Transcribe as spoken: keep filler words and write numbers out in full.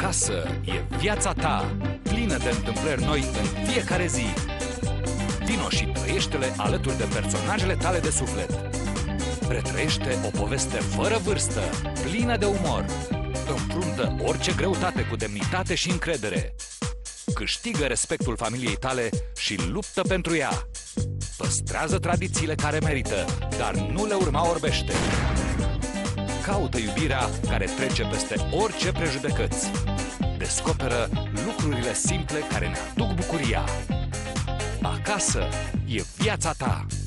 Acasă e viața ta, plină de întâmplări noi în fiecare zi. Vino și trăiește-le alături de personajele tale de suflet. Retrăiește o poveste fără vârstă, plină de umor. Înfruntă orice greutate cu demnitate și încredere. Câștigă respectul familiei tale și luptă pentru ea. Păstrează tradițiile care merită, dar nu le urma orbește. Caută iubirea care trece peste orice prejudecăți. Descoperă lucrurile simple care ne aduc bucuria. Acasă e viața ta.